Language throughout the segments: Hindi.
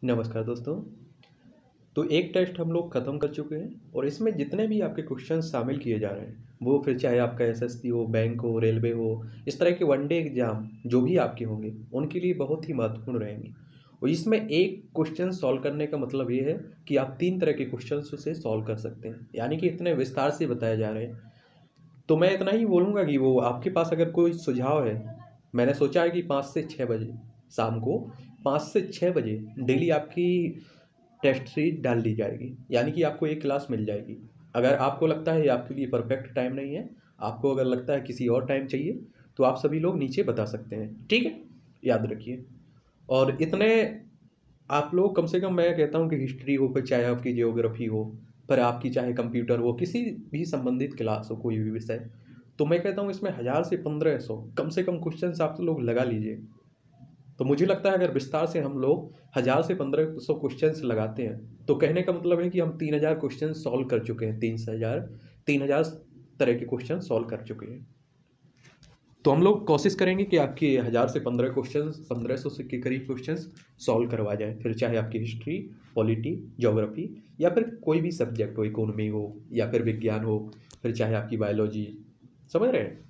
नमस्कार दोस्तों। तो एक टेस्ट हम लोग ख़त्म कर चुके हैं और इसमें जितने भी आपके क्वेश्चन शामिल किए जा रहे हैं वो फिर चाहे आपका एसएससी हो, बैंक हो, रेलवे हो, इस तरह के वनडे एग्ज़ाम जो भी आपके होंगे उनके लिए बहुत ही महत्वपूर्ण रहेंगे। और इसमें एक क्वेश्चन सॉल्व करने का मतलब ये है कि आप 3 तरह के क्वेश्चन से सॉल्व कर सकते हैं, यानी कि इतने विस्तार से बताए जा रहे हैं। तो मैं इतना ही बोलूँगा कि वो आपके पास अगर कोई सुझाव है, मैंने सोचा है कि 5 से 6 बजे शाम को 5 से 6 बजे डेली आपकी टेस्ट सीरीज डाल दी जाएगी, यानी कि आपको एक क्लास मिल जाएगी। अगर आपको लगता है ये आपके लिए परफेक्ट टाइम नहीं है, आपको अगर लगता है किसी और टाइम चाहिए, तो आप सभी लोग नीचे बता सकते हैं, ठीक है? याद रखिए। और इतने आप लोग कम से कम, मैं कहता हूँ कि हिस्ट्री हो, फिर चाहे आपकी जियोग्राफी हो, पर आपकी चाहे कंप्यूटर हो, किसी भी संबंधित क्लास हो, कोई भी विषय, तो मैं कहता हूँ इसमें 1000 से 1500 कम से कम क्वेश्चन आप लोग लगा लीजिए। तो मुझे लगता है अगर विस्तार से हम लोग 1000 से 1500 क्वेश्चन लगाते हैं, तो कहने का मतलब है कि हम 3000 क्वेश्चन सॉल्व कर चुके हैं। 3000 तरह के क्वेश्चन सॉल्व कर चुके हैं। तो हम लोग कोशिश करेंगे कि आपके 1000 से 1500 से के करीब क्वेश्चन सॉल्व करवा जाए, फिर चाहे आपकी हिस्ट्री, पॉलिटी, ज्योग्राफी या फिर कोई भी सब्जेक्ट हो, इकोनॉमी हो या फिर विज्ञान हो, फिर चाहे आपकी बायोलॉजी, समझ रहे हैं?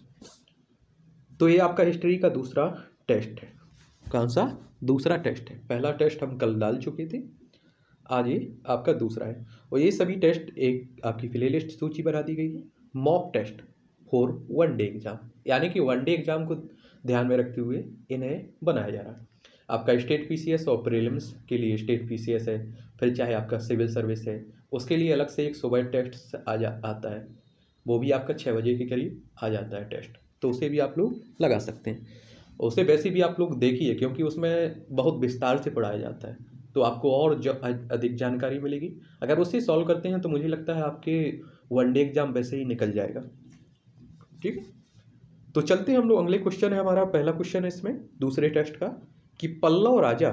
तो ये आपका हिस्ट्री का दूसरा टेस्ट है। कौन सा? दूसरा टेस्ट है। पहला टेस्ट हम कल डाल चुके थे, आज ये आपका दूसरा है। और ये सभी टेस्ट एक आपकी प्लेलिस्ट सूची बना दी गई है, mock test for one day exam, यानी कि वनडे एग्जाम को ध्यान में रखते हुए इन्हें बनाया जा रहा है। आपका स्टेट पीसीएस और प्रीलिम्स के लिए स्टेट पीसीएस है, फिर चाहे आपका सिविल सर्विस है, उसके लिए अलग से एक सुबह टेस्ट आता है, वो भी आपका 6 बजे के करीब आ जाता है टेस्ट, तो उसे भी आप लोग लगा सकते हैं। उसे वैसे भी आप लोग देखिए, क्योंकि उसमें बहुत विस्तार से पढ़ाया जाता है, तो आपको और जो अधिक जानकारी मिलेगी। अगर उसे सॉल्व करते हैं तो मुझे लगता है आपके वनडे एग्जाम वैसे ही निकल जाएगा, ठीक है? तो चलते हैं हम लोग, अगले क्वेश्चन है हमारा, पहला क्वेश्चन है इसमें दूसरे टेस्ट का, कि पल्लव राजा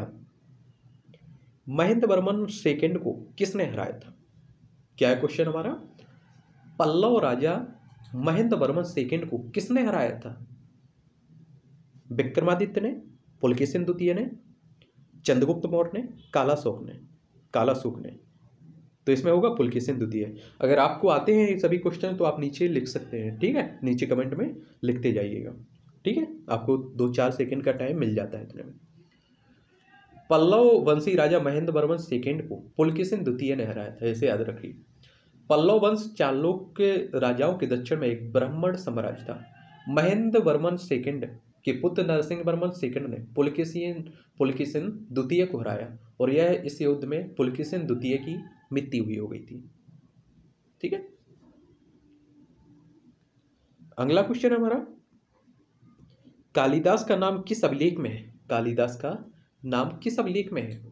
महेंद्र वर्मन सेकंड को किसने हराया था? क्या है क्वेश्चन हमारा? पल्लव राजा महेंद्र वर्मन सेकंड को किसने हराया था? विक्रमादित्य ने, पुलकेशिन द्वितीय ने, चंद्रगुप्त मौर्य ने, कालाशोक ने। तो इसमें होगा पुलकेशिन द्वितीय। अगर आपको आते हैं ये सभी क्वेश्चन तो आप नीचे लिख सकते हैं, ठीक है? नीचे कमेंट में लिखते जाइएगा, ठीक है? आपको 2-4 सेकंड का टाइम मिल जाता है इतने में। पल्लव वंशी राजा महेंद्र वर्मन सेकंड को पुलकेशिन द्वितीय ने हराया था, ऐसे याद रखिए। पल्लव वंश चालुक्य राजाओं के दक्षिण में एक ब्राह्मण साम्राज्य था। महेंद्र वर्मन सेकंड के पुत्र नरसिंह वर्मन सेकंड ने पुलकेशिन द्वितीय को हराया, और यह इस युद्ध में पुलकेशिन द्वितीय की मृत्यु हुई हो गई थी, ठीक है? अगला क्वेश्चन है हमारा, कालिदास का नाम किस अभिलेख में है? कालिदास का नाम किस अभिलेख में है?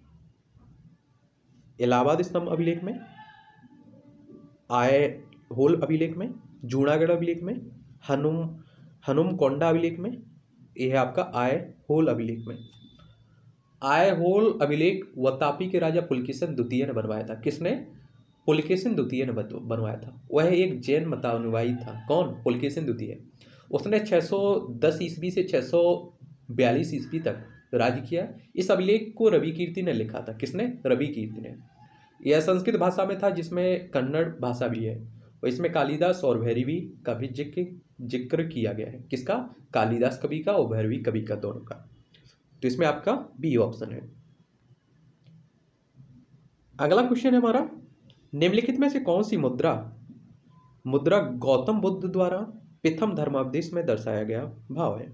इलाहाबाद स्तंभ अभिलेख में, आय होल अभिलेख में, जूनागढ़ अभिलेख में, हनुमकोंडा अभिलेख में, यह है आपका आय होल अभिलेख में। आय होल अभिलेख वातापी के राजा पुलकेशिन द्वितीय ने बनवाया था। किसने? पुलकेशिन द्वितीय ने बनवाया था। वह एक जैन मतानुयायी था। कौन? पुलकेशिन द्वितीय। उसने 610 ईस्वी से 642 ईस्वी तक राज्य किया। इस अभिलेख को रवि कीर्ति ने लिखा था। किसने? रवि कीर्ति ने। यह संस्कृत भाषा में था, जिसमें कन्नड़ भाषा भी है, और इसमें कालिदास और भैरवी का भी जिक्र किया गया है। किसका? कालिदास कवि का और भैरवी कवि का, दोनों का। तो इसमें आपका बी ऑप्शन है। अगला क्वेश्चन है हमारा, निम्नलिखित में से कौन सी मुद्रा गौतम बुद्ध द्वारा प्रथम धर्मावधेश में दर्शाया गया भाव है?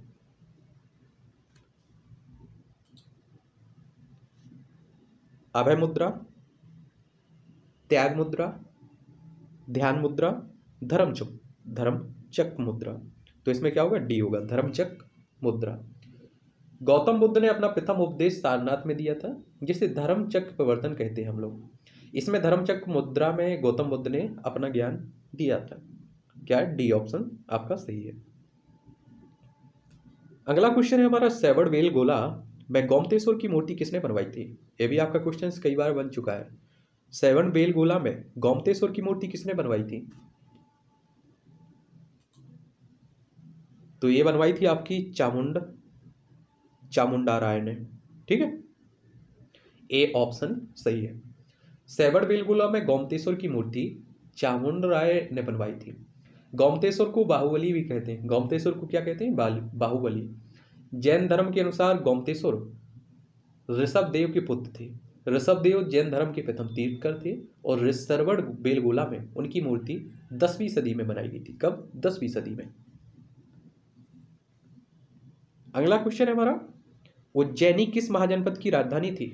अभय मुद्रा, त्याग मुद्रा, ध्यान मुद्रा, धर्मचक मुद्रा। तो इसमें क्या होगा? डी होगा, धर्मचक मुद्रा। गौतम बुद्ध ने अपना प्रथम उपदेश सारनाथ में दिया था, जिसे धर्मचक्र प्रवर्तन कहते हैं हम लोग। इसमें धर्मचक्र मुद्रा में गौतम बुद्ध ने अपना ज्ञान दिया था। क्या? डी ऑप्शन आपका सही है। अगला क्वेश्चन है हमारा, सेवड़ वेल गोला में गोमतेश्वर की मूर्ति किसने बनवाई थी? ये भी आपका क्वेश्चन कई बार बन चुका है। सेवन बेल गोला में गोमतेश्वर की मूर्ति किसने बनवाई थी? तो ये बनवाई थी आपकी चामुंडा राय ने, ठीक है? ए ऑप्शन सही है। सैबड़ बेलगोला में गोमतेश्वर की मूर्ति चामुंड राय ने बनवाई थी। गोमतेश्वर को बाहुबली भी कहते हैं। गोमतेश्वर को क्या कहते हैं? बाहुबली। जैन धर्म के अनुसार गोमतेश्वर ऋषभ देव के पुत्र थे। ऋषभ देव जैन धर्म के प्रथम तीर्थकर थे और ऋषभगढ़ बेलगोला में उनकी मूर्ति 10वीं सदी में बनाई गई थी। कब? 10वीं सदी में। अगला क्वेश्चन है हमारा, उज्जैनी किस महाजनपद की राजधानी थी?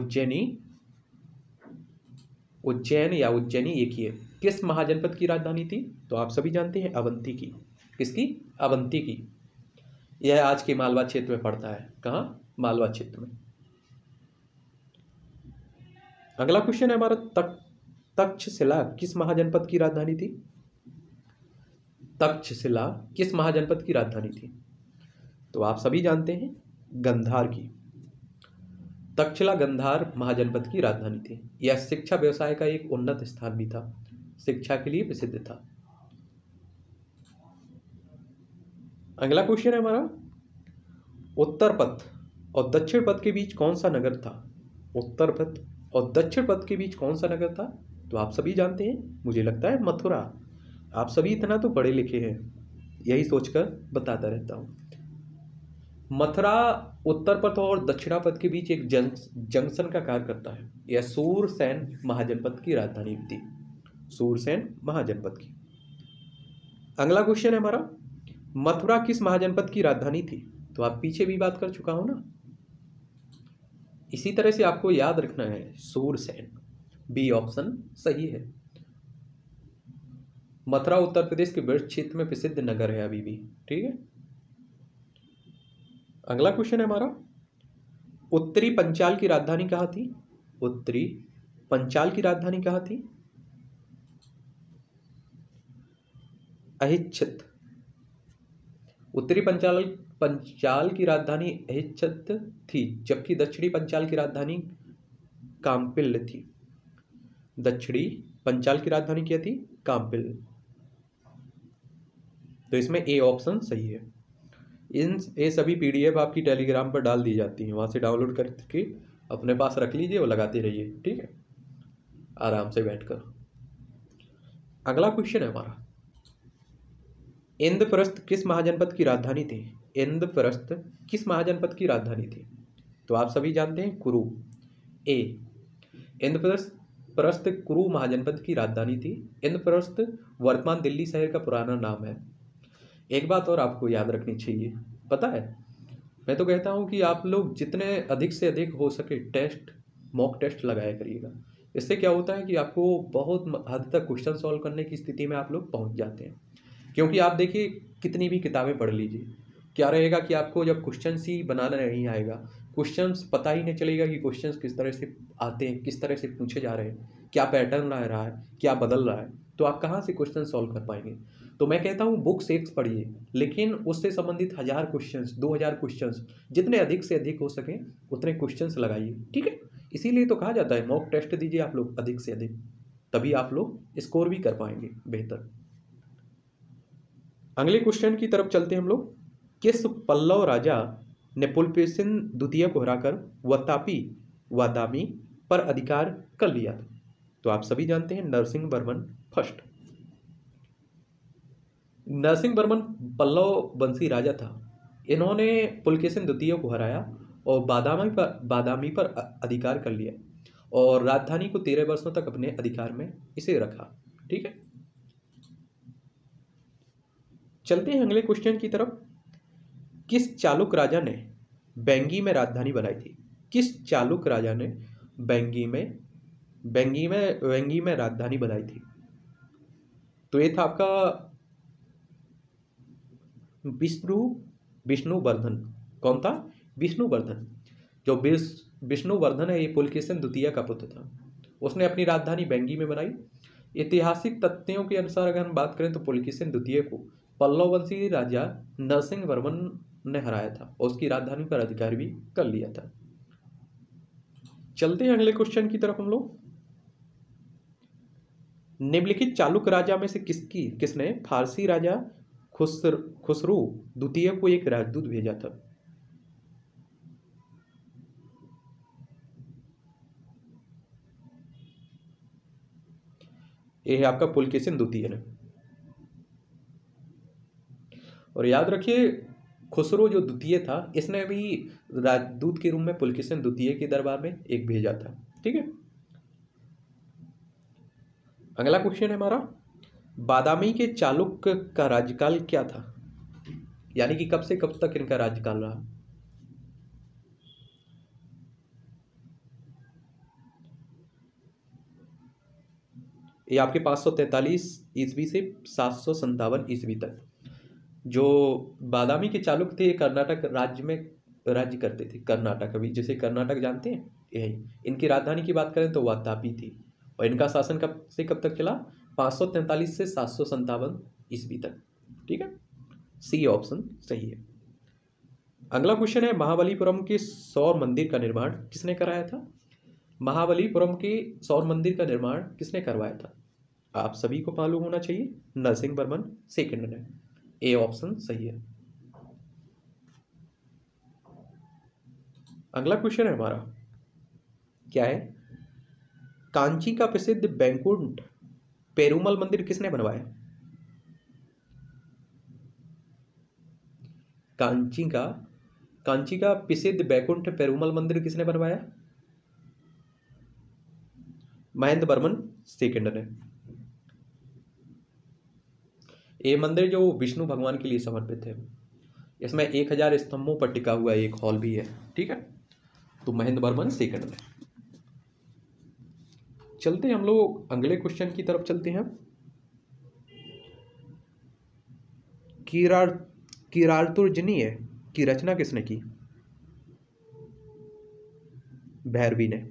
उज्जैन या उज्जैनी एक ही है। किस महाजनपद की राजधानी थी? तो आप सभी जानते हैं अवंती की। किसकी? अवंती की। यह आज के मालवा क्षेत्र में पड़ता है। कहाँ? मालवा क्षेत्र में। अगला क्वेश्चन है हमारा, तक्षशिला किस महाजनपद की राजधानी थी? तक्षशिला किस महाजनपद की राजधानी थी? तो आप सभी जानते हैं गंधार की। तक्षशिला गंधार महाजनपद की राजधानी थी। यह शिक्षा व्यवसाय का एक उन्नत स्थान भी था, शिक्षा के लिए प्रसिद्ध था। अगला क्वेश्चन है हमारा, उत्तर पथ और दक्षिण पथ के बीच कौन सा नगर था? उत्तर पथ और दक्षिण पथ के बीच कौन सा नगर था? तो आप सभी जानते हैं, मुझे लगता है मथुरा। आप सभी इतना तो पढ़े लिखे हैं, यही सोचकर बताता रहता हूँ। मथुरा उत्तर पथ और दक्षिणा पथ के बीच एक जंक्शन का कार्य करता है। यह सूरसेन महाजनपद की राजधानी थी। सूरसेन महाजनपद की। अगला क्वेश्चन है हमारा, मथुरा किस महाजनपद की राजधानी थी? तो आप पीछे भी बात कर चुका हूं ना, इसी तरह से आपको याद रखना है, सूरसेन। बी ऑप्शन सही है। मथुरा उत्तर प्रदेश के ब्रज क्षेत्र में प्रसिद्ध नगर है अभी भी। ठीक है। अगला क्वेश्चन है हमारा, उत्तरी पंचाल की राजधानी कहाँ थी? उत्तरी पंचाल की राजधानी कहाँ थी? अहिच्छित। उत्तरी पंचाल की राजधानी अहिच्छित थी, जबकि दक्षिणी पंचाल की राजधानी काम्पिल थी। दक्षिणी पंचाल की राजधानी क्या थी? काम्पिल। तो इसमें ए ऑप्शन सही है। ये सभी पीडीएफ आपकी टेलीग्राम पर डाल दी जाती हैं, वहां से डाउनलोड करके अपने पास रख लीजिए और लगाते रहिए। ठीक है, आराम से बैठकर। अगला क्वेश्चन है हमारा, इंद्रप्रस्थ किस महाजनपद की राजधानी थी? इंद्रप्रस्थ किस महाजनपद की राजधानी थी? तो आप सभी जानते हैं कुरु। ए, इंद्रप्रस्थ कुरु महाजनपद की राजधानी थी। इंद्रप्रस्थ वर्तमान दिल्ली शहर का पुराना नाम है। एक बात और आपको याद रखनी चाहिए, पता है, मैं तो कहता हूं कि आप लोग जितने अधिक से अधिक हो सके टेस्ट, मॉक टेस्ट लगाया करिएगा। इससे क्या होता है कि आपको बहुत हद तक क्वेश्चन सॉल्व करने की स्थिति में आप लोग पहुंच जाते हैं। क्योंकि आप देखिए, कितनी भी किताबें पढ़ लीजिए, क्या रहेगा कि आपको जब क्वेश्चन ही बनाना नहीं आएगा, क्वेश्चंस पता ही नहीं चलेगा कि क्वेश्चंस किस तरह से आते हैं, किस तरह से पूछे जा रहे हैं, क्या पैटर्न आ रहा है, क्या बदल रहा है, तो आप कहाँ से क्वेश्चन सॉल्व कर पाएंगे। तो मैं कहता हूँ बुक्स एक पढ़िए, लेकिन उससे संबंधित 1000 क्वेश्चंस, 2000 क्वेश्चंस, जितने अधिक से अधिक हो सके उतने क्वेश्चंस लगाइए। ठीक है, इसीलिए तो कहा जाता है मॉक टेस्ट दीजिए आप लोग अधिक से अधिक, तभी आप लोग स्कोर भी कर पाएंगे बेहतर। अगले क्वेश्चन की तरफ चलते हैं हम लोग। किस पल्लव राजा ने पुलकेशिन द्वितीय को हराकर वादामी पर अधिकार कर लिया था? तो आप सभी जानते हैं नरसिंह वर्मन फर्स्ट। नरसिंह वर्मन पल्लव वंशी राजा था। इन्होंने पुलकेशिन द्वितीय को हराया और बादामी पर अधिकार कर लिया और राजधानी को 13 वर्षों तक अपने अधिकार में इसे रखा। ठीक है, चलते हैं अगले क्वेश्चन की तरफ। किस चालुक राजा ने बेंगी में राजधानी बनाई थी? किस चालुक राजा ने बेंगी में राजधानी बनाई थी? तो ये था आपका विष्णुवर्धन। कौन था? विष्णुवर्धन। जो विष्णुवर्धन है, ये पुलकेशिन द्वितीय का पुत्र था। उसने अपनी राजधानी बेंगी में बनाई। ऐतिहासिक तथ्यों के अनुसार अगर हम बात करें तो पुलकेशिन द्वितीय को पल्लव वंशी राजा नरसिंह वर्मन ने हराया था और उसकी राजधानी पर अधिकार भी कर लिया था। चलते हैं अगले क्वेश्चन की तरफ हम लोग। निम्नलिखित चालुक राजा में से किसने फारसी राजा खुसरू द्वितीय को एक राजदूत भेजा था? ये है आपका पुलकेशिन द्वितीय ने। और याद रखिए खुसरो जो द्वितीय था इसने भी राजदूत के रूप में पुलकेशिन द्वितीय के दरबार में एक भेजा था। ठीक है, अगला क्वेश्चन है हमारा, बादामी के चालुक्य का राज्यकाल क्या था, यानी कि कब से कब तक इनका राज्यकाल रहा। ये आपके 543 ईस्वी से 757 ईस्वी तक। जो बादामी के चालुक्य थे कर्नाटक राज्य में राज्य करते थे। कर्नाटक, अभी जैसे कर्नाटक जानते हैं यही। इनकी राजधानी की बात करें तो वातापी थी। और इनका शासन कब से कब तक चला, 543 से 757 ईस्वी तक। ठीक है, सी ऑप्शन सही है। अगला क्वेश्चन है, महाबलीपुरम के सौर मंदिर का निर्माण किसने कराया था। महाबलीपुरम के सौर मंदिर का निर्माण किसने करवाया था, आप सभी को मालूम होना चाहिए, नरसिंह वर्मन सेकंड ने। ए ऑप्शन सही है। अगला क्वेश्चन है हमारा, क्या है, कांची का प्रसिद्ध बैकुंठ पेरुमल मंदिर किसने बनवाया। कांची का प्रसिद्ध बैकुंठ पेरुमल मंदिर किसने बनवाया, महेंद्र वर्मन सेकंड ने। ये मंदिर जो विष्णु भगवान के लिए समर्पित है, इसमें 1000 स्तंभों पर टिका हुआ एक हॉल भी है। ठीक है, तो महेंद्र वर्मन सेकंड में। चलते हैं हम लोग अगले क्वेश्चन की तरफ चलते हैं। किरातुर्जनीय की रचना किसने की, भैरवी ने।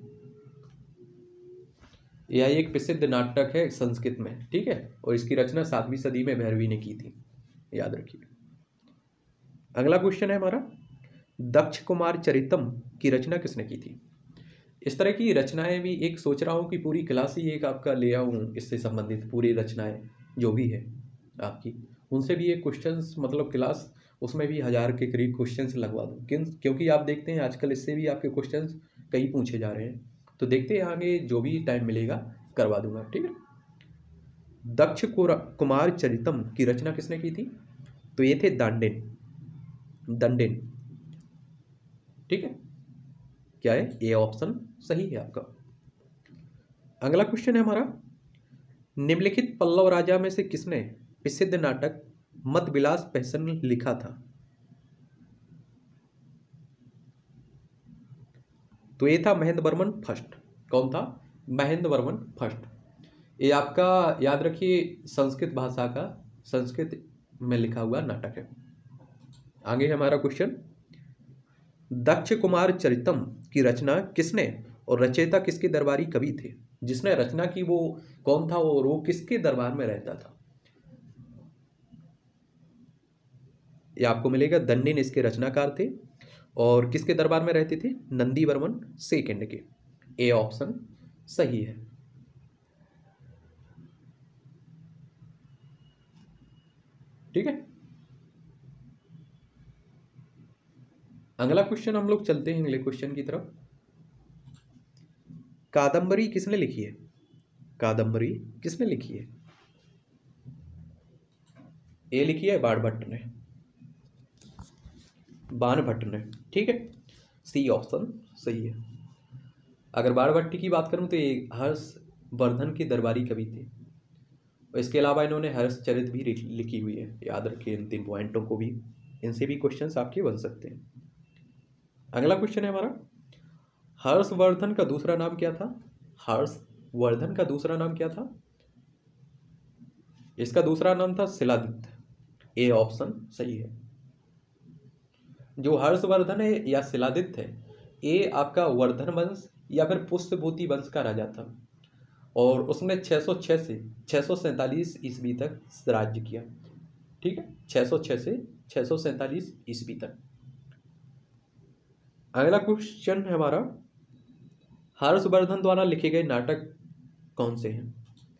यह एक प्रसिद्ध नाटक है संस्कृत में। ठीक है, और इसकी रचना 7वीं सदी में भैरवी ने की थी, याद रखिए। अगला क्वेश्चन है हमारा, दक्ष कुमार चरितम की रचना किसने की थी। इस तरह की रचनाएं भी एक सोच रहा हूँ कि पूरी क्लास ही एक आपका ले आऊँ इससे संबंधित पूरी रचनाएं जो भी है आपकी, उनसे भी एक क्वेश्चंस मतलब क्लास उसमें भी 1000 के करीब क्वेश्चंस लगवा दूँ, क्योंकि आप देखते हैं आजकल इससे भी आपके क्वेश्चंस कई पूछे जा रहे हैं। तो देखते हैं आगे जो भी टाइम मिलेगा करवा दूंगा। ठीक है, दक्ष कुमार चरितम की रचना किसने की थी, तो ये थे दंडेन। ठीक है, क्या है, ए ऑप्शन सही है आपका। अगला क्वेश्चन है हमारा, निम्नलिखित पल्लव राजा में से किसने प्रसिद्ध नाटक मत विलास पैसन लिखा था। तो ये था महेंद्र वर्मन फर्स्ट। कौन था, महेंद्र वर्मन फर्स्ट। ये आपका याद रखिए संस्कृत भाषा का संस्कृत में लिखा हुआ नाटक है। आगे हमारा क्वेश्चन, दक्ष कुमार चरितम की रचना किसने और रचयिता किसके दरबारी कवि थे। जिसने रचना की वो कौन था और वो किसके दरबार में रहता था। ये आपको मिलेगा, दंडेन इसके रचनाकार थे और किसके दरबार में रहते थे, नंदी वर्मन सेकंड के। ए ऑप्शन सही है। ठीक है, अगला क्वेश्चन हम लोग चलते हैं अगले क्वेश्चन की तरफ। कादंबरी किसने लिखी है, कादंबरी किसने लिखी है। ए लिखी है बाणभट्ट ने, बाणभट्ट ने। ठीक है, सी ऑप्शन सही है। अगर बाणभट्ट की बात करूं तो ये हर्षवर्धन के दरबारी कवि थे और इसके अलावा इन्होंने हर्षचरित भी लिखी हुई है। याद रखिए इन 3 पॉइंटों को भी, इनसे भी क्वेश्चंस आपके बन सकते हैं। अगला क्वेश्चन है हमारा, हर्षवर्धन का दूसरा नाम क्या था। हर्षवर्धन का दूसरा नाम क्या था, इसका दूसरा नाम था शिलादित्य। ए ऑप्शन सही है। जो हर्षवर्धन है या शिलादित्य है, ये आपका वर्धन वंश या फिर पुष्यभूति वंश का राजा था और उसने 606 से 647 ईस्वी तक राज्य किया। ठीक है, 606 से 647 ईस्वी तक। अगला क्वेश्चन है हमारा, हर्षवर्धन द्वारा लिखे गए नाटक कौन से हैं।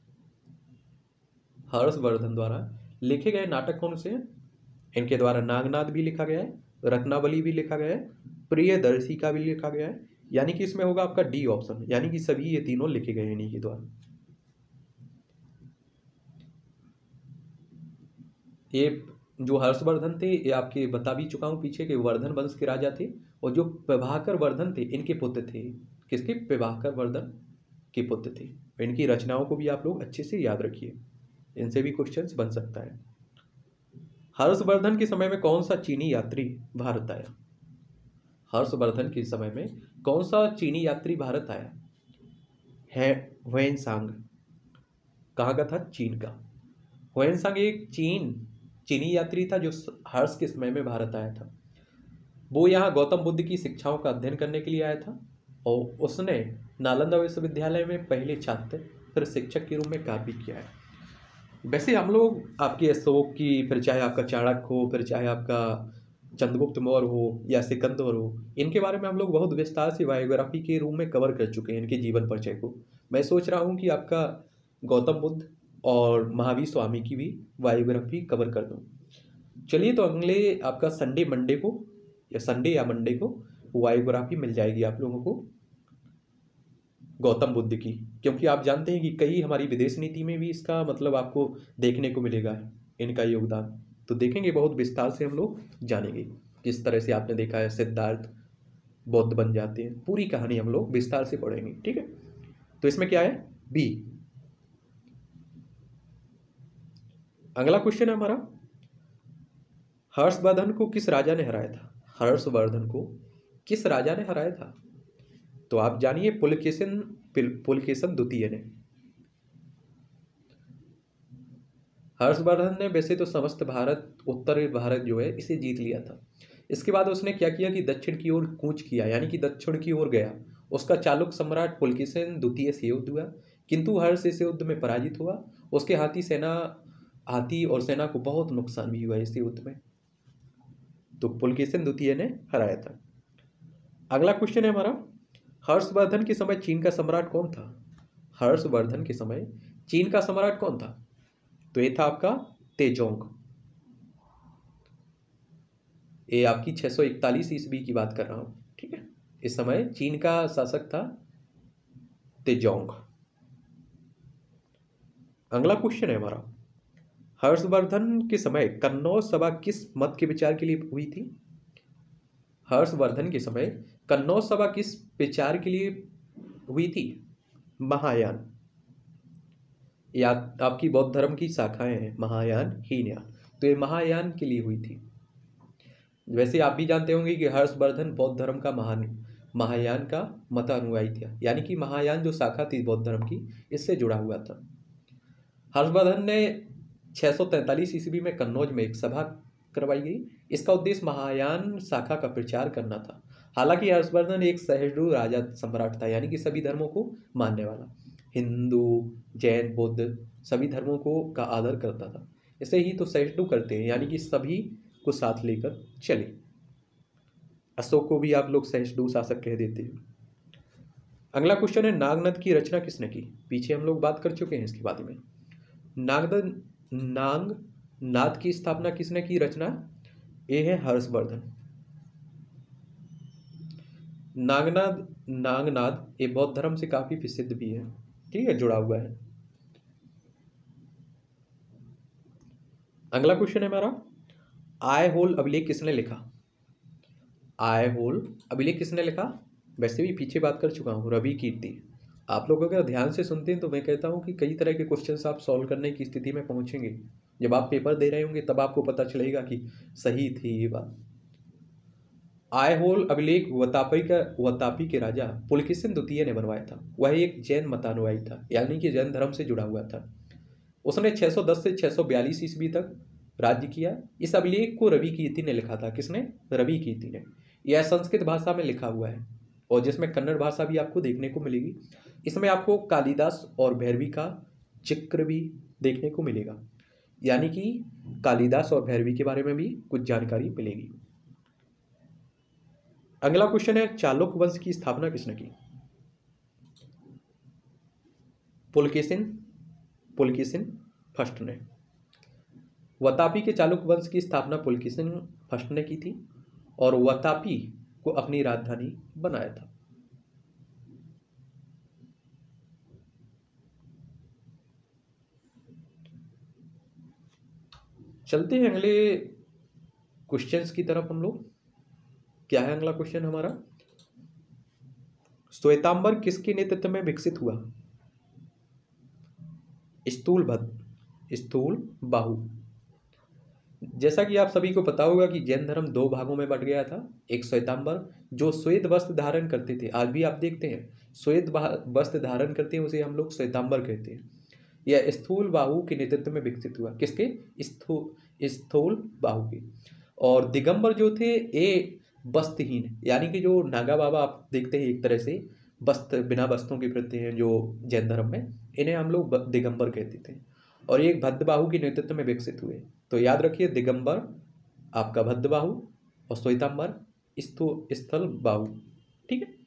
हर्षवर्धन द्वारा लिखे गए नाटक कौन से हैं। इनके द्वारा नागनाथ भी लिखा गया है, रत्नावली भी लिखा गया है, प्रियदर्शिका भी लिखा गया है। यानी कि इसमें होगा आपका डी ऑप्शन, यानी कि सभी ये तीनों लिखे गए हैं इन्हीं के द्वारा। ये जो हर्षवर्धन थे ये आपके बता भी चुका हूँ पीछे के वर्धन वंश के राजा थे, और जो प्रभाकर वर्धन थे इनके पुत्र थे। किसके? प्रभाकर वर्धन के पुत्र थे। इनकी रचनाओं को भी आप लोग अच्छे से याद रखिए, इनसे भी क्वेश्चंस बन सकता है। हर्षवर्धन के समय में कौन सा चीनी यात्री भारत आया? हर्षवर्धन के समय में कौन सा चीनी यात्री भारत आया है? ह्वेनसांग। कहाँ का था? चीन का। ह्वेनसांग एक चीनी यात्री था जो हर्ष के समय में भारत आया था। वो यहाँ गौतम बुद्ध की शिक्षाओं का अध्ययन करने के लिए आया था, और उसने नालंदा विश्वविद्यालय में पहले छात्र फिर शिक्षक के रूप में कार्य भी किया है। वैसे हम लोग आपके अशोक की, फिर चाहे आपका चाणक्य हो, फिर चाहे आपका चंद्रगुप्त मौर्य हो या सिकंदर हो, इनके बारे में हम लोग बहुत विस्तार से बायोग्राफी के रूप में कवर कर चुके हैं इनके जीवन परिचय को। मैं सोच रहा हूँ कि आपका गौतम बुद्ध और महावीर स्वामी की भी बायोग्राफी कवर कर दूँ। चलिए, तो अगले आपका संडे मंडे को या संडे या मंडे को बायोग्राफी मिल जाएगी आप लोगों को गौतम बुद्ध की, क्योंकि आप जानते हैं कि कई हमारी विदेश नीति में भी इसका मतलब आपको देखने को मिलेगा इनका योगदान। तो देखेंगे, बहुत विस्तार से हम लोग जानेंगे किस तरह से आपने देखा है सिद्धार्थ बौद्ध बन जाते हैं, पूरी कहानी हम लोग विस्तार से पढ़ेंगे। ठीक है, तो इसमें क्या है? बी। अगला क्वेश्चन है हमारा, हर्षवर्धन को किस राजा ने हराया था? हर्षवर्धन को किस राजा ने हराया था? तो आप जानिए, पुलकेशिन द्वितीय ने। हर्षवर्धन ने वैसे तो समस्त भारत, उत्तर भारत जो है इसे जीत लिया था। इसके बाद उसने क्या किया कि दक्षिण की ओर कूच किया, यानी कि दक्षिण की ओर गया। उसका चालुक्य सम्राट पुलकेशिन द्वितीय से युद्ध हुआ, किंतु हर्ष इस युद्ध में पराजित हुआ। उसके हाथी और सेना को बहुत नुकसान भी हुआ इस युद्ध में। तो पुलकेशिन द्वितीय ने हराया था। अगला क्वेश्चन है हमारा, हर्षवर्धन के समय चीन का सम्राट कौन था? हर्षवर्धन के समय चीन का सम्राट कौन था? तो ये था आपका तेजोंग। ये आपकी 641 ईस्वी की बात कर रहा हूं। ठीक है, इस समय चीन का शासक था तेजोंग। अगला क्वेश्चन है हमारा, हर्षवर्धन के समय कन्नौज सभा किस मत के विचार के लिए हुई थी? हर्षवर्धन के समय कन्नौज सभा किस विचार के लिए हुई थी? महायान। या आपकी बौद्ध धर्म की शाखाएं हैं महायान, हीनयान, तो ये महायान के लिए हुई थी। वैसे आप भी जानते होंगे कि हर्षवर्धन बौद्ध धर्म का महायान का मतानुयायी था, यानी कि महायान जो शाखा थी बौद्ध धर्म की, इससे जुड़ा हुआ था। हर्षवर्धन ने 643 ईस्वी में कन्नौज में एक सभा करवाई गई। इसका उद्देश्य महायान शाखा का प्रचार करना था। हालांकि हर्षवर्धन एक सहिष्णु राजा सम्राट था, यानी कि सभी धर्मों को मानने वाला, हिंदू जैन बौद्ध सभी धर्मों को का आदर करता था। इसे ही तो सहिष्णु करते हैं, यानी कि सभी को साथ लेकर चले। अशोक को भी आप लोग सहिष्णु शासक कह देते हैं। अगला क्वेश्चन है, नागनद की रचना किसने की? पीछे हम लोग बात कर चुके हैं इसके बारे में। नागनाद की स्थापना किसने की? रचना ये है हर्षवर्धन। नागनाद ये बौद्ध धर्म से काफी प्रसिद्ध भी है, ठीक है, जुड़ा हुआ है। अगला क्वेश्चन है हमारा, आय होल अभिलेख किसने लिखा? आय होल अभिलेख किसने लिखा? वैसे भी पीछे बात कर चुका हूँ, रवि कीर्ति। आप लोग अगर ध्यान से सुनते हैं तो मैं कहता हूँ कि कई तरह के क्वेश्चंस आप सॉल्व करने की स्थिति में पहुंचेंगे। जब आप पेपर दे रहे होंगे तब आपको पता चलेगा कि सही थी ये बात। आय होल अभिलेख वतापी के राजा पुलकेशिन द्वितीय ने बनवाया था। वह एक जैन मतानुयायी था, यानी कि जैन धर्म से जुड़ा हुआ था। उसने 610 से 642 ईस्वी तक राज्य किया। इस अभिलेख को रवि कीर्ति ने लिखा था। किसने? रवि कीर्ति ने। यह संस्कृत भाषा में लिखा हुआ है और जिसमें कन्नड़ भाषा भी आपको देखने को मिलेगी। इसमें आपको कालिदास और भैरवी का जिक्र भी देखने को मिलेगा, यानी कि कालिदास और भैरवी के बारे में भी कुछ जानकारी मिलेगी। अगला क्वेश्चन है, चालुक्य वंश की स्थापना किसने की? पुलकेशिन फर्स्ट ने। वतापी के चालुक्य वंश की स्थापना पुलकेशिन फर्स्ट ने की थी और वतापी को अपनी राजधानी बनाया था। चलते हैं अगले क्वेश्चंस की तरफ हम लोग। क्या है अगला क्वेश्चन हमारा? श्वेतांबर किसके नेतृत्व में विकसित हुआ? स्थूल भद्र, स्थूल बाहु। जैसा कि आप सभी को पता होगा कि जैन धर्म दो भागों में बट गया था। एक श्वेतांबर जो श्वेत वस्त्र धारण करते थे, आज भी आप देखते हैं श्वेत वस्त्र धारण करते हैं, उसे हम लोग श्वेतांबर कहते हैं। यह स्थूल बाहु के नेतृत्व में विकसित हुआ। किसके? स्थूल बाहु के। और दिगंबर जो थे ये वस्त्रहीन, यानी कि जो नागा बाबा आप देखते हैं एक तरह से वस्त्र बिना वस्त्रों के प्रति हैं जो जैन धर्म में, इन्हें हम लोग दिगंबर कहते थे। और ये भद्रबाहु के नेतृत्व में विकसित हुए। तो याद रखिए, दिगंबर आपका भद्रबाहु और श्वेतांबर स्थल बाहु। ठीक है।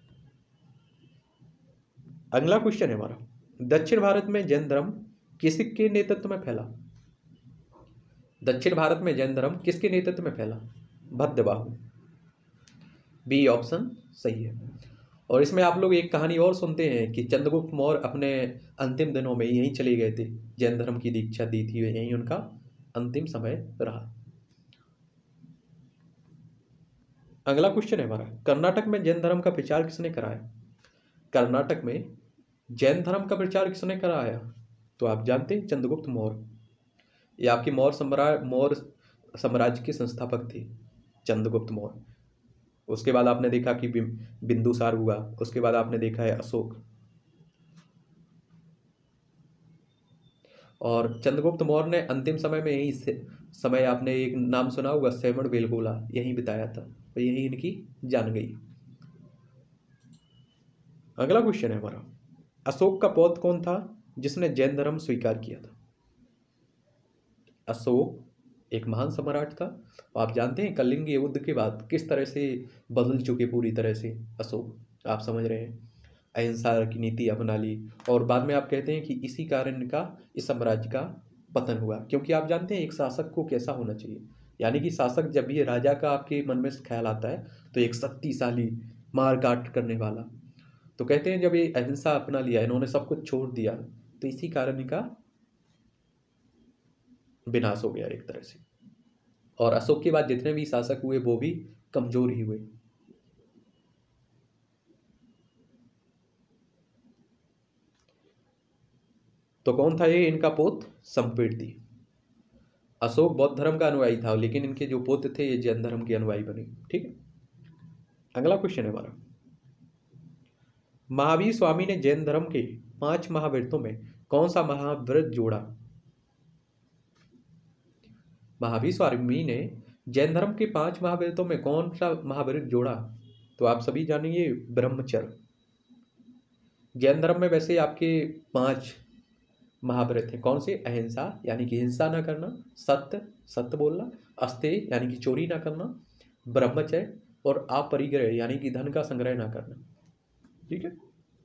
अगला क्वेश्चन है हमारा, दक्षिण भारत में जैन धर्म किसके नेतृत्व में फैला? दक्षिण भारत में जैन धर्म किसके नेतृत्व में फैला? भद्रबाहु। बी ऑप्शन सही है। और इसमें आप लोग एक कहानी और सुनते हैं कि चंद्रगुप्त मौर्य अपने अंतिम दिनों में यहीं चले गए थे, जैन धर्म की दीक्षा दी थी, यहीं उनका अंतिम समय रहा। अगला क्वेश्चन है हमारा, कर्नाटक में जैन धर्म का प्रचार किसने कराया? कर्नाटक में जैन धर्म का प्रचार किसने कराया? तो आप जानते हैं चंद्रगुप्त मौर्य। ये आपके मौर्य साम्राज्य के संस्थापक थे चंद्रगुप्त मौर्य। उसके बाद आपने देखा कि बिंदुसार हुआ, उसके बाद आपने देखा है अशोक। और चंद्रगुप्त मौर्य ने अंतिम समय में यही समय, आपने एक नाम सुना होगा श्रवण बेलगोला, यहीं बिताया था, तो यही इनकी जान गई। अगला क्वेश्चन है हमारा, अशोक का पौत्र कौन था जिसने जैन धर्म स्वीकार किया था? अशोक एक महान सम्राट था। आप जानते हैं कलिंग युद्ध के बाद किस तरह से बदल चुके पूरी तरह से अशोक, आप समझ रहे हैं। अहिंसा की नीति अपना ली और बाद में आप कहते हैं कि इसी कारण का इस साम्राज्य का पतन हुआ। क्योंकि आप जानते हैं एक शासक को कैसा होना चाहिए, यानी कि शासक जब भी राजा का आपके मन में ख्याल आता है तो एक शक्तिशाली मार काट करने वाला। तो कहते हैं जब ये अहिंसा अपना लिया, इन्होंने सब कुछ छोड़ दिया, तो इसी कारण इनका विनाश हो गया एक तरह से। और अशोक के बाद जितने भी शासक हुए वो भी कमजोर ही हुए। तो कौन था ये इनका पुत्र? संपीड़ित। अशोक बौद्ध धर्म का अनुयायी था, लेकिन इनके जो पुत्र थे ये जैन धर्म के अनुयायी बने। ठीक है। अगला क्वेश्चन है हमारा, महावीर स्वामी ने जैन धर्म के 5 महाव्रतों में कौन सा महाव्रत जोड़ा? महावीर स्वामी ने जैन धर्म के 5 महाव्रतों में कौन सा महाव्रत जोड़ा? तो आप सभी जानिए ब्रह्मचर्य। जैन धर्म में वैसे आपके 5 महाव्रत हैं। कौन से? अहिंसा यानी कि हिंसा ना करना, सत्य सत्य बोलना, अस्तेय यानी कि चोरी ना करना, ब्रह्मचर्य और अपरिग्रह यानी कि धन का संग्रह ना करना। ठीक है।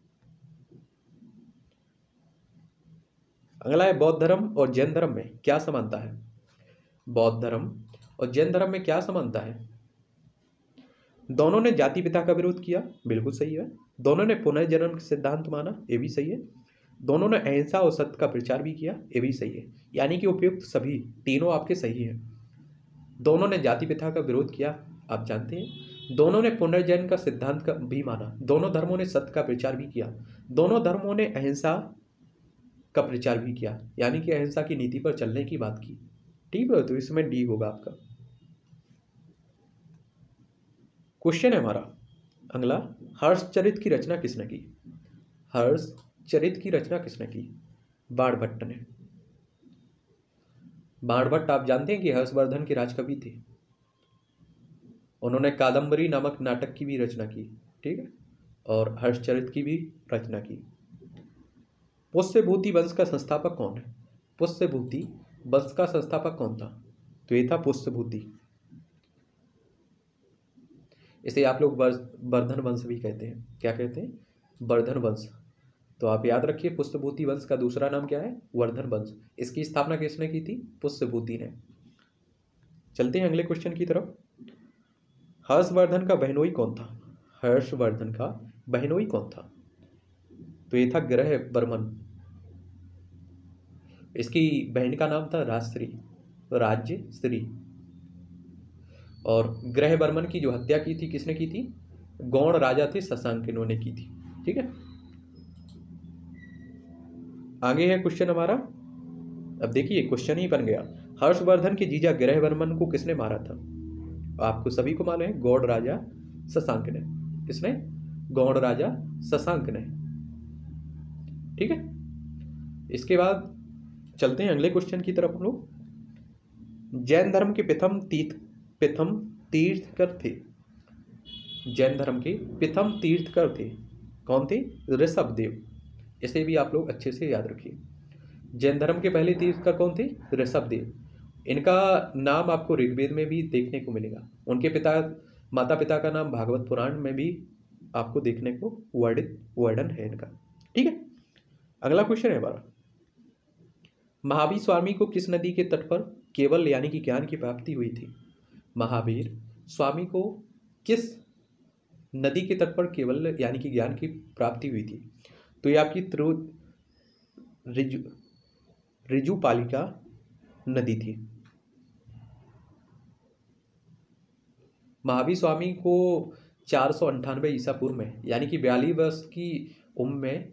अगला है बौद्ध धर्म और जैन धर्म में क्या समानता है? बौद्ध धर्म और जैन धर्म में क्या समानता है? दोनों ने जाति पिता का विरोध किया, बिल्कुल सही है। दोनों ने पुनर्जन्म का सिद्धांत माना, ये भी सही है। दोनों ने अहिंसा और सत्य का प्रचार भी किया, ये भी सही है। यानी कि उपयुक्त सभी तीनों आपके सही हैं। दोनों ने जाति प्रथा का विरोध किया, आप जानते हैं। दोनों ने पुनर्जन्म का सिद्धांत का भी माना। दोनों धर्मों ने सत्य का प्रचार भी किया। दोनों धर्मों ने अहिंसा का प्रचार भी किया, यानी कि अहिंसा की नीति पर चलने की बात की। ठीक है, तो इसमें डी होगा आपका। क्वेश्चन है हमारा अगला, हर्षचरित की रचना किसने की? हर्षचरित की रचना किसने की? बाणभट्ट ने। बाणभट्ट आप जानते हैं कि हर्षवर्धन के राजकवि थे। उन्होंने कादम्बरी नामक नाटक की भी रचना की। ठीक है। और हर्षचरित की भी रचना की। पुष्यभूति वंश का संस्थापक कौन है? पुष्यभूति वंश का संस्थापक कौन था? तो ये था पुष्यभूति। इसे आप लोग वर्धन वंश भी कहते हैं। क्या कहते हैं? वर्धन वंश। तो आप याद रखिए पुष्यभूति वंश का दूसरा नाम क्या है? वर्धन वंश। इसकी स्थापना किसने की थी? पुष्यभूति ने। चलते हैं अगले क्वेश्चन की तरफ। हर्षवर्धन का बहनोई कौन था? हर्षवर्धन का बहनोई कौन था? तो ये था ग्रह बर्मन। इसकी बहन का नाम था राजश्री। राज्य श्री। और ग्रहवर्मन की जो हत्या की थी किसने की थी? गौड़ राजा थे शशांक, इन्होंने की थी। ठीक है, आगे है क्वेश्चन हमारा। अब देखिए क्वेश्चन ही बन गया, हर्षवर्धन के जीजा ग्रहवर्मन को किसने मारा था? आपको सभी को मालूम है, गौड़ राजा शशांक ने। किसने? गौड़ राजा शशांक ने। ठीक है, इसके बाद चलते हैं अगले क्वेश्चन की तरफ हम लोग। जैन धर्म के प्रथम तीर्थकर थे। जैन धर्म के प्रथम तीर्थकर थे, कौन थे? ऋषभदेव। इसे भी आप लोग अच्छे से याद रखिए। जैन धर्म के पहले तीर्थकर कौन थे? ऋषभदेव। इनका नाम आपको ऋग्वेद में भी देखने को मिलेगा। उनके माता पिता का नाम भागवत पुराण में भी आपको देखने को वर्णन है इनका। ठीक है, अगला क्वेश्चन है हमारा, महावीर स्वामी को किस नदी के तट पर केवल यानी कि ज्ञान की प्राप्ति हुई थी? महावीर स्वामी को किस नदी के तट पर केवल यानी कि ज्ञान की प्राप्ति हुई थी? तो ये आपकी ऋजुपालिका नदी थी। महावीर स्वामी को 498 ईसा पूर्व में यानी कि 42 वर्ष की उम्र में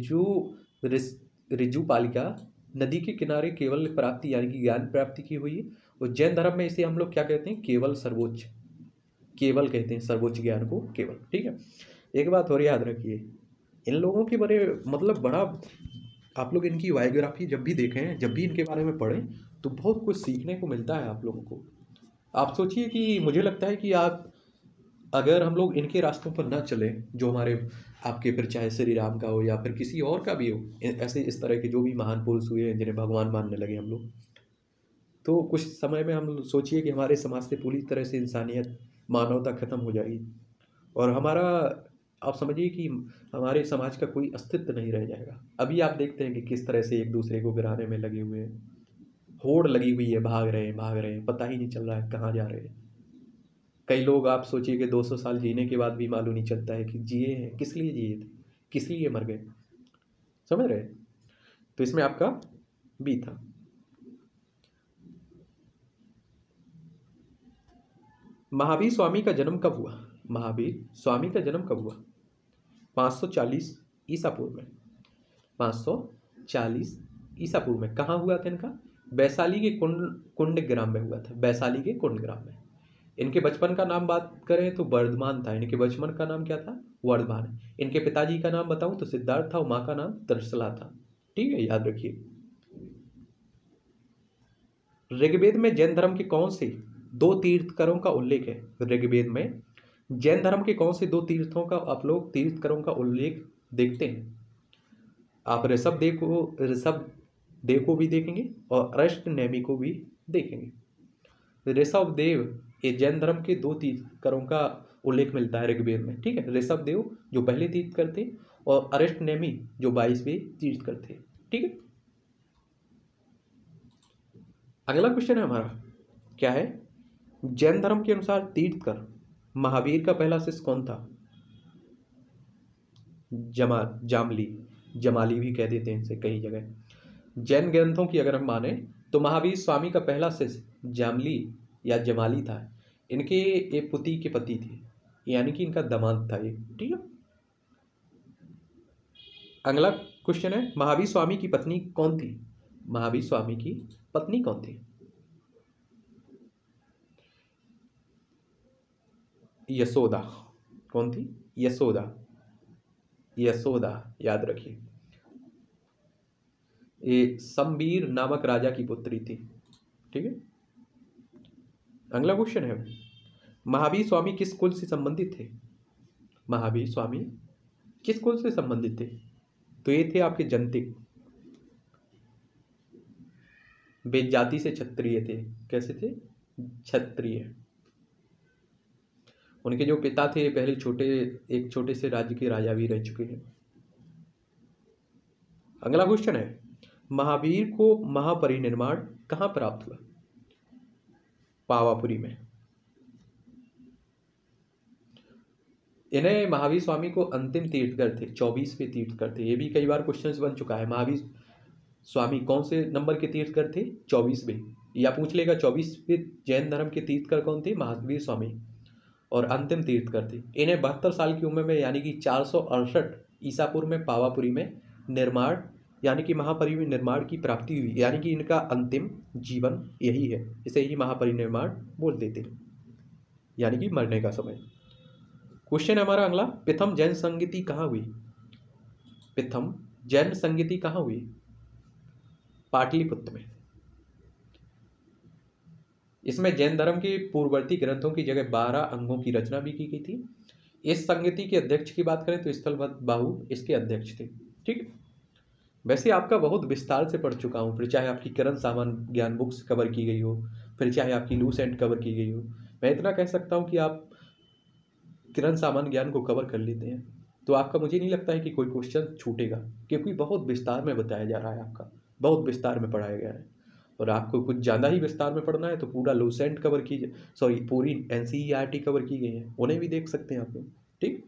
ऋजुपालिका नदी के किनारे केवल प्राप्ति यानी कि ज्ञान प्राप्ति की हुई है। और जैन धर्म में इसे हम लोग क्या कहते हैं? केवल सर्वोच्च, केवल कहते हैं सर्वोच्च ज्ञान को केवल। ठीक है, एक बात और याद रखिए, इन लोगों के बारे मतलब बड़ा आप लोग इनकी बायोग्राफी जब भी देखें, जब भी इनके बारे में पढ़ें तो बहुत कुछ सीखने को मिलता है आप लोगों को। आप सोचिए कि मुझे लगता है कि आप अगर हम लोग इनके रास्तों पर ना चलें, जो हमारे आपके फिर चाहे श्री राम का हो या फिर किसी और का भी हो, ऐसे इस तरह के जो भी महान पुरुष हुए जिन्हें भगवान मानने लगे हम लोग, तो कुछ समय में हम सोचिए कि हमारे समाज से पूरी तरह से इंसानियत, मानवता खत्म हो जाएगी। और हमारा आप समझिए कि हमारे समाज का कोई अस्तित्व नहीं रह जाएगा। अभी आप देखते हैं कि किस तरह से एक दूसरे को गिराने में लगे हुए हैं, होड़ लगी हुई है, भाग रहे हैं, पता ही नहीं चल रहा है कहाँ जा रहे हैं। कई लोग आप सोचिए कि 200 साल जीने के बाद भी मालूम नहीं चलता है कि जिए हैं, किस लिए जिए थे, किस लिए मर गए। समझ रहे? तो इसमें आपका बी था। महावीर स्वामी का जन्म कब हुआ? महावीर स्वामी का जन्म कब हुआ? 540 ईसा पूर्व में। 540 ईसा पूर्व में। कहाँ हुआ था इनका? वैशाली के कुंड ग्राम में हुआ था। वैशाली के कुंड ग्राम में। इनके बचपन का नाम बात करें तो वर्धमान था। इनके बचपन का नाम क्या था? वर्धमान। इनके पिताजी का नाम बताऊं तो सिद्धार्थ था और माँ का नाम तर्सला था। ठीक है, याद रखिए। ऋग्वेद में जैन धर्म के कौन से 2 तीर्थकरों का उल्लेख है? ऋग्वेद में जैन धर्म के कौन से 2 तीर्थों का आप लोग तीर्थकरों का उल्लेख देखते हैं? आप ऋषभदेव को भी देखेंगे और अरष्टनेमी को भी देखेंगे। ऋषभदेव ये जैन धर्म के 2 तीर्थकरों का उल्लेख मिलता है ऋग्वेद में। ठीक है, ऋषभदेव जो पहले तीर्थकर थे और अरष्टनेमी जो 22वें तीर्थकर थे। ठीक है, अगला क्वेश्चन है हमारा, क्या है? जैन धर्म के अनुसार तीर्थकर महावीर का पहला शिष्य कौन था? जमाली भी कह देते हैं इसे कई जगह। जैन ग्रंथों की अगर हम माने तो महावीर स्वामी का पहला शिष्य जामली या जमाली था। इनके एक पुत्री के पति थे, यानी कि इनका दामाद था ये। ठीक है, अगला क्वेश्चन है, महावीर स्वामी की पत्नी कौन थी? महावीर स्वामी की पत्नी कौन थी? यशोदा। कौन थी? यशोदा। यशोदा, याद रखिए। ये संबीर नामक राजा की पुत्री थी। ठीक है, अगला क्वेश्चन है, महावीर स्वामी किस कुल से संबंधित थे? महावीर स्वामी किस कुल से संबंधित थे? तो ये थे आपके जंतिक। वेद जाति से क्षत्रिय थे। कैसे थे? क्षत्रिय। उनके जो पिता थे पहले एक छोटे से राज्य के राजा भी रह चुके हैं। अगला क्वेश्चन है, महावीर को महापरिनिर्वाण कहाँ प्राप्त हुआ? पावापुरी में। इन्हें महावीर स्वामी को अंतिम तीर्थकर थे, 24वें तीर्थकर थे। ये भी कई बार क्वेश्चन बन चुका है। महावीर स्वामी कौन से नंबर के तीर्थकर थे? 24वें। या पूछ लेगा 24वें जैन धर्म के तीर्थकर कौन थे? महावीर स्वामी। और अंतिम तीर्थकर थे। इन्हें 72 साल की उम्र में यानी कि 468 ईसा पूर्व में पावापुरी में निर्माण यानी कि महापरिनिर्वाण की प्राप्ति हुई, यानी कि इनका अंतिम जीवन यही है, इसे ही महापरिनिर्वाण बोल देते हैं, यानी कि मरने का समय। क्वेश्चन हमारा अगला, प्रथम जैन संगीति कहाँ हुई? प्रथम जैन संगीति कहाँ हुई? पाटलिपुत्र में। इसमें जैन धर्म के पूर्ववर्ती ग्रंथों की जगह 12 अंगों की रचना भी की गई थी। इस संगीति के अध्यक्ष की बात करें तो स्थलभद्र बाहु इसके अध्यक्ष थे। ठीक है, वैसे आपका बहुत विस्तार से पढ़ चुका हूँ, फिर चाहे आपकी किरण सामान्य ज्ञान बुक्स कवर की गई हो, फिर चाहे आपकी लूसेंट कवर की गई हो। मैं इतना कह सकता हूँ कि आप किरण सामान्य ज्ञान को कवर कर लेते हैं तो आपका मुझे नहीं लगता है कि कोई क्वेश्चन छूटेगा, क्योंकि बहुत विस्तार में बताया जा रहा है, आपका बहुत विस्तार में पढ़ाया गया है। और आपको कुछ ज़्यादा ही विस्तार में पढ़ना है तो पूरा लूसेंट कवर कीजिए, सॉरी पूरी एनसीईआरटी कवर की गई है, उन्हें भी देख सकते हैं आप लोग। ठीक,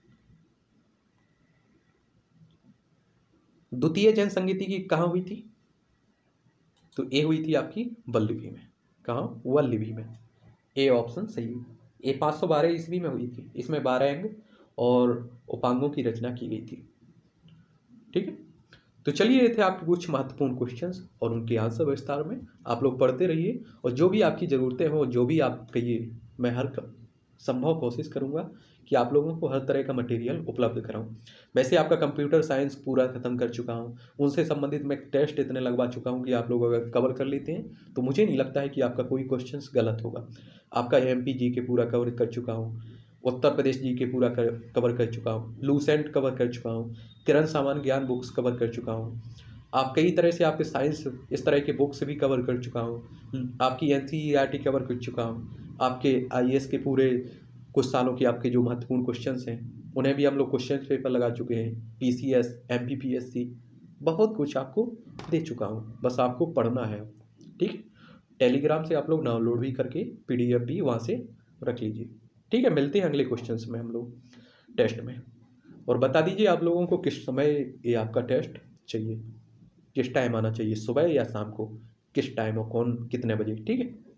द्वितीय जैन संगीति की कहाँ हुई थी? तो ए हुई थी आपकी वल्लभी में। कहाँ? वल्लभी में। ए ऑप्शन सही है। ए 512 ईस्वी में हुई थी। इसमें 12 अंग और उपांगों की रचना की गई थी। ठीक है, तो चलिए ये थे आपके कुछ महत्वपूर्ण क्वेश्चंस और उनके आंसर विस्तार में आप लोग पढ़ते रहिए, और जो भी आपकी ज़रूरतें हो, जो भी आप कहिए, मैं हर संभव कोशिश करूंगा कि आप लोगों को हर तरह का मटेरियल उपलब्ध कराऊं। वैसे आपका कंप्यूटर साइंस पूरा खत्म कर चुका हूं, उनसे संबंधित मैं टेस्ट इतने लगवा चुका हूं कि आप लोग अगर कवर कर लेते हैं तो मुझे नहीं लगता है कि आपका कोई क्वेश्चंस गलत होगा। आपका एमपी जी के पूरा कवर कर चुका हूँ, उत्तर प्रदेश जी के पूरा कवर कर चुका हूँ, लूसेंट कवर कर चुका हूँ, किरण सामान्य ज्ञान बुक्स कवर कर चुका हूँ, आप कई तरह से आपके साइंस इस तरह के बुक्स भी कवर कर चुका हूँ, आपकी एनसीईआरटी कवर कर चुका हूँ, आपके आईएएस के पूरे कुछ सालों के आपके जो महत्वपूर्ण क्वेश्चंस हैं उन्हें भी हम लोग क्वेश्चन पेपर लगा चुके हैं, पीसीएस, एमपीपीएससी, बहुत कुछ आपको दे चुका हूँ, बस आपको पढ़ना है। ठीक, टेलीग्राम से आप लोग डाउनलोड भी करके पीडीएफ भी वहाँ से रख लीजिए। ठीक है, मिलते हैं अगले क्वेश्चंस में हम लोग टेस्ट में, और बता दीजिए आप लोगों को किस समय ये आपका टेस्ट चाहिए, किस टाइम आना चाहिए, सुबह या शाम को, किस टाइम और कौन कितने बजे। ठीक है।